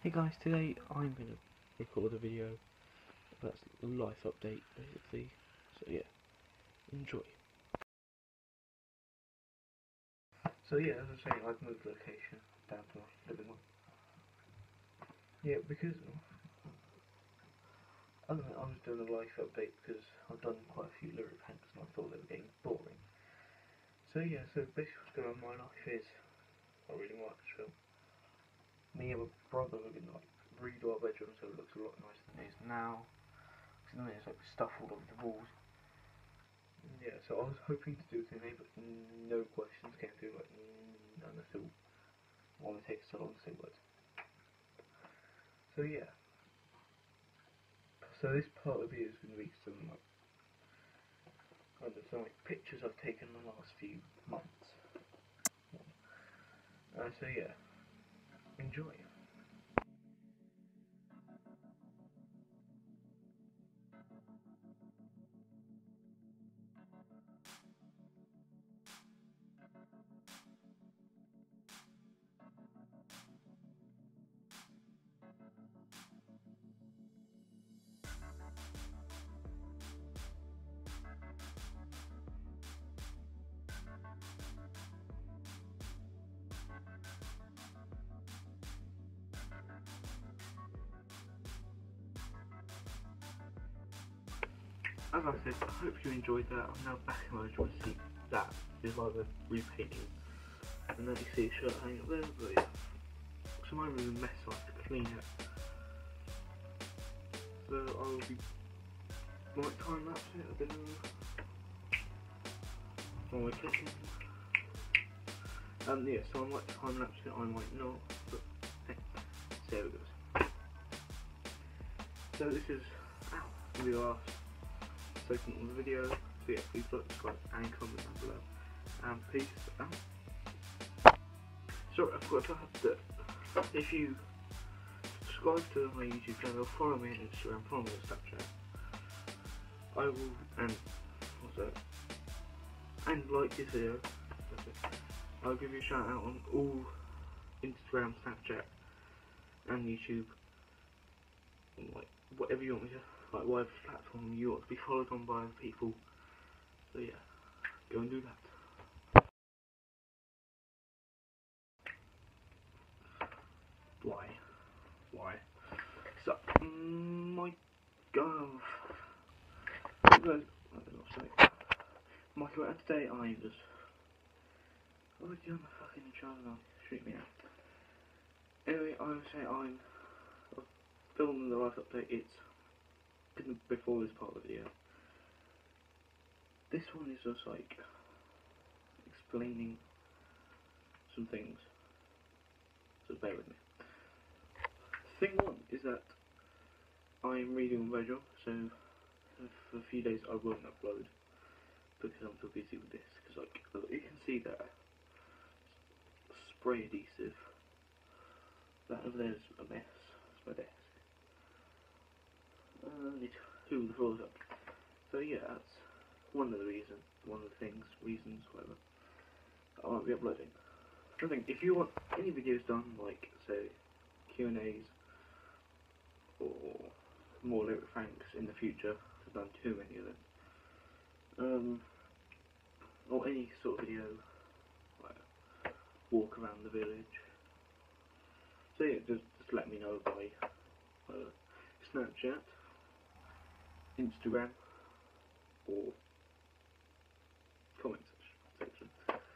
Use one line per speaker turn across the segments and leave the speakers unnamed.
Hey guys, today I'm going to record a video that's a life update basically, so yeah, enjoy. So yeah, as I say, I've moved location down to my living room. Yeah, because I was doing a life update because I've done quite a few lyric packs and I thought they were getting boring. So yeah, so basically what's going on in my life is not really much. So me and my brother are going to redo our bedroom so it looks a lot nicer than it is now. Because there's like stuff all over the walls. Yeah, so I was hoping to do Q&A, but no questions came through, like none at all. Why would it take so long to say words? So yeah. So this part of the video is going to be some pictures I've taken in the last few months. So yeah, enjoy. As I said, I hope you enjoyed that. I'm now back in my original seat. That is like the repainting. And then you see a shirt hanging up there, but yeah. So my room is a mess, so I have to clean it. So I will be time lapse it, I don't know. While we're clicking. Yeah, so I might time lapse it, I might not, but hey, see how it goes. So this is going to be the last segment of the video, so yeah, please like, subscribe and comment down below, and peace out. Sorry, I forgot to add that if you subscribe to my YouTube channel, follow me on Instagram, follow me on Snapchat, I will, and what's that, and like this video, I'll give you a shout out on all Instagram, Snapchat and YouTube, and like whatever you want me to, like whatever platform you want to be followed on by other people. So yeah, go and do that. Why? So my god, my comment today I just already on the fucking channel, shoot me out. Anyway, I would say I'm filming the life update. It's before this part of the video. This one is just like explaining some things, so bear with me. Thing one is that I'm reading my job, so for a few days I won't upload because I'm too busy with this. Because like you can see that spray adhesive. That over there's a mess. It's my desk. Need to hoover the floors up. So yeah, that's one of the reasons, whatever. I won't be uploading. I think if you want any videos done, like say Q&As or more lyric franks in the future, I've done too many of them. Or any sort of video, like walk around the village. So yeah, just let me know by Snapchat, Instagram, or comment section.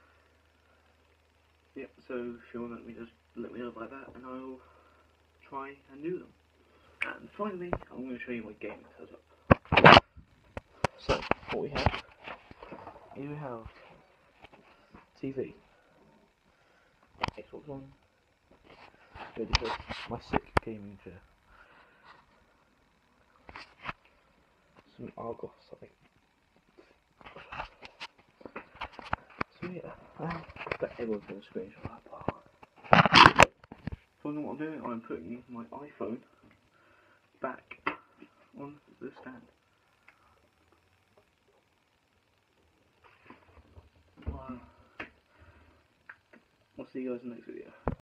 Yeah, so if you want just let me know about that, and I'll try and do them. And finally, I'm going to show you my gaming setup. So, what we have, here we have TV, Xbox One, ready for my sick gaming chair, some Argos, I think. So yeah, I bet everyone's going to screenshot that part. So what I'm doing, I'm putting my iPhone back on the stand. I'll see you guys in the next video.